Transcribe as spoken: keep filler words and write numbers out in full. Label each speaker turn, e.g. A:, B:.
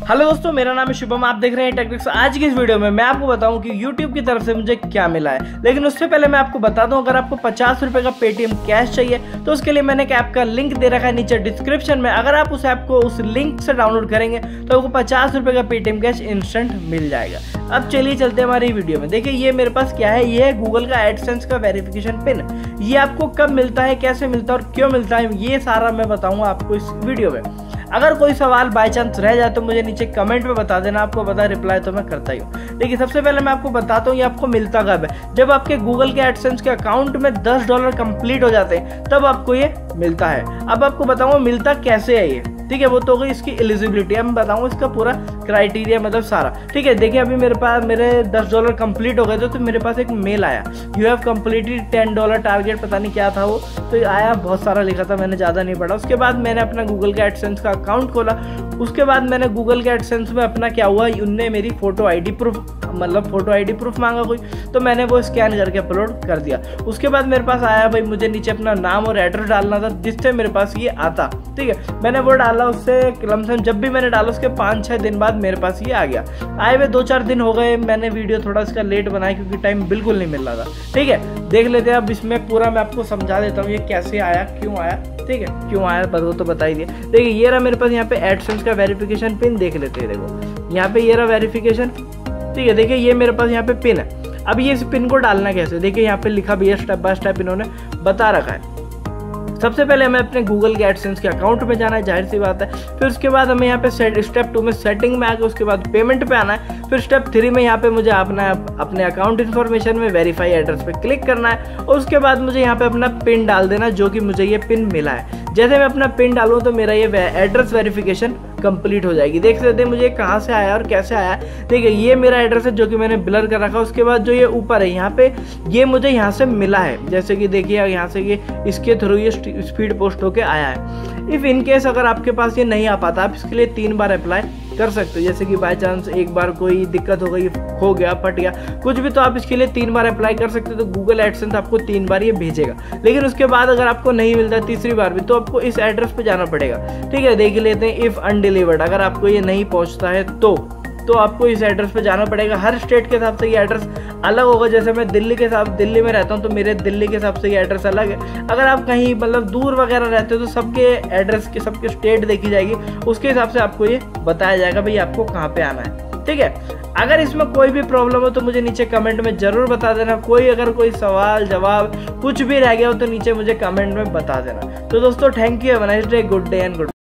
A: Hello दोस्तों, मेरा नाम है शुभम। आप देख रहे हैं टेक्निक्स। आज की इस वीडियो में मैं आपको बताऊं कि YouTube की तरफ से मुझे क्या मिला है। लेकिन उससे पहले मैं आपको बता दूं, अगर आपको पचास रुपए का पेटीएम कैश चाहिए तो उसके लिए मैंने एक ऐप का लिंक दे रखा है नीचे डिस्क्रिप्शन में। अगर आप उस ऐप को उस लिंक से डाउनलोड करेंगे तो आपको पचास रुपए का पेटीएम कैश इंस्टेंट मिल जाएगा। अब चलिए चलते हैं हमारी वीडियो में। देखिए ये मेरे पास क्या है, ये है गूगल का एडसेंस का वेरिफिकेशन पिन। ये आपको कब मिलता है, कैसे मिलता है और क्यों मिलता है, ये सारा मैं बताऊंगा आपको इस वीडियो में। अगर कोई सवाल बाय चांस रह जाए तो मुझे नीचे कमेंट में बता देना, आपको पता है रिप्लाई तो मैं करता ही हूँ। देखिए सबसे पहले मैं आपको बताता हूँ ये आपको मिलता कब है। जब आपके गूगल के एडसेंस के अकाउंट में दस डॉलर कंप्लीट हो जाते हैं तब आपको ये मिलता है। अब आपको बताऊंगा मिलता कैसे है ये, ठीक है। वो तो होगी इसकी एलिजिबिलिटी। अब मैं बताऊंगा इसका पूरा क्राइटेरिया, मतलब सारा, ठीक है। देखिए अभी मेरे पास मेरे दस डॉलर कंप्लीट हो गए थे तो मेरे पास एक मेल आया, you have completed ten dollar target, पता नहीं क्या था वो, तो आया, बहुत सारा लिखा था, मैंने ज़्यादा नहीं पढ़ा। उसके बाद मैंने अपना गूगल का एडसेंस का अकाउंट खोला। उसके बाद मैंने गूगल के एडसेंस में अपना क्या हुआ, उनने मेरी फोटो आईडी प्रूफ, मतलब फोटो आईडी प्रूफ मांगा कोई, तो मैंने वो स्कैन करके अपलोड कर दिया। उसके बाद मेरे पास आया भाई, मुझे नीचे अपना नाम और एड्रेस डालना था जिससे मेरे पास ये आता, ठीक है। मैंने वो डाला, उससे लमसम जब भी मैंने डाला उसके पाँच छः दिन बाद मेरे पास ये आ गया। आए हुए दो चार दिन हो गए, मैंने वीडियो थोड़ा इसका लेट बनाया क्योंकि टाइम बिल्कुल नहीं मिल रहा था, ठीक है। देख लेते हैं अब इसमें पूरा, मैं आपको समझा देता हूँ ये कैसे आया, क्यों आया, ठीक है, क्यों आया बस वो तो बता ही दिया। देखिए ये रहा मेरे पास यहाँ पे एडसेंस का वेरिफिकेशन पिन, देख लेते हैं। देखो यहाँ पे ये रहा वेरिफिकेशन, ठीक है। देखिए ये मेरे पास यहाँ पे पिन है। अब ये इस पिन को डालना कैसे, देखिए यहाँ पे लिखा भी है, स्टेप बाय स्टेप इन्होंने बता रखा है। सबसे पहले हमें अपने गूगल के एडसेंस के अकाउंट में जाना है, जाहिर सी बात है। फिर उसके बाद हमें यहाँ पे स्टेप टू में सेटिंग में आके उसके बाद पेमेंट पे आना है। फिर स्टेप थ्री में यहाँ पे मुझे अपना अपने अकाउंट इन्फॉर्मेशन में वेरीफाई एड्रेस पे क्लिक करना है और उसके बाद मुझे यहाँ पे अपना पिन डाल देना, जो कि मुझे ये पिन मिला है। जैसे मैं अपना पिन डालूँ तो मेरा ये एड्रेस वेरिफिकेशन कंप्लीट हो जाएगी। देख सकते हैं मुझे कहाँ से आया और कैसे आया। देखिए ये मेरा एड्रेस है जो कि मैंने ब्लर कर रखा। उसके बाद जो ये ऊपर है यहाँ पे, ये मुझे यहाँ से मिला है, जैसे कि देखिए यहाँ से ये इसके थ्रू ये स्पीड पोस्ट होके आया है। इफ़ इन केस अगर आपके पास ये नहीं आ पाता, आप इसके लिए तीन बार अप्लाई कर सकते हो। जैसे कि बाय चांस एक बार कोई दिक्कत हो गई, खो गया, फट गया, कुछ भी, तो आप इसके लिए तीन बार अप्लाई कर सकते हो। तो गूगल एडसेंस आपको तीन बार ये भेजेगा। लेकिन उसके बाद अगर आपको नहीं मिलता तीसरी बार भी, तो आपको इस एड्रेस पे जाना पड़ेगा, ठीक है। देख लेते हैं इफ़ अनडिलीवर्ड, अगर आपको ये नहीं पहुंचता है तो तो आपको इस एड्रेस पे जाना पड़ेगा। हर स्टेट के हिसाब से ये एड्रेस अलग होगा। जैसे मैं दिल्ली के हिसाब दिल्ली में रहता हूँ तो मेरे दिल्ली के हिसाब से ये एड्रेस अलग है। अगर आप कहीं मतलब दूर वगैरह रहते हो तो सबके एड्रेस के, सबके स्टेट देखी जाएगी, उसके हिसाब से आपको ये बताया जाएगा भाई आपको कहाँ पे आना है, ठीक है। अगर इसमें कोई भी प्रॉब्लम हो तो मुझे नीचे कमेंट में जरूर बता देना। कोई अगर कोई सवाल जवाब कुछ भी रह गया हो तो नीचे मुझे कमेंट में बता देना। तो दोस्तों thank you, have a nice day, good day and good